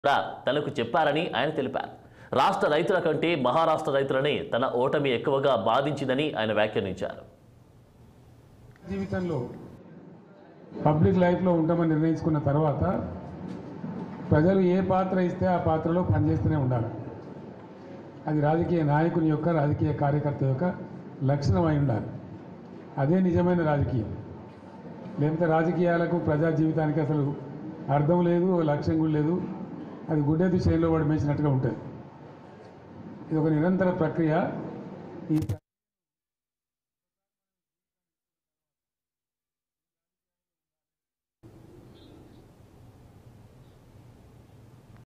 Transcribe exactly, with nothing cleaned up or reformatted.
కూడా తనకు చెప్పారని ఆయన తెలిపారు. రాష్ట్ర రైతుల కంటే మహారాష్ట్ర రైతులని తన ఓటమి ఎక్కువగా బాధించిందని ఆయన వ్యాఖ్యానించారు. జీవితంలో పబ్లిక్ లైఫ్లో ఉంటామని నిర్ణయించుకున్న తర్వాత ప్రజలు ఏ పాత్ర ఇస్తే ఆ పాత్రలో పనిచేస్తూనే ఉండాలి. అది రాజకీయ నాయకుని యొక్క రాజకీయ కార్యకర్త యొక్క లక్షణం అయి ఉండాలి. అదే నిజమైన రాజకీయం. లేకపోతే రాజకీయాలకు ప్రజా జీవితానికి అసలు అర్థం లేదు, లక్ష్యం కూడా లేదు. అది గుడ్డెద్దు చేతిలో పడి మేసినట్టుగా ఉంటుంది. ఇది ఒక నిరంతర ప్రక్రియ. ఈ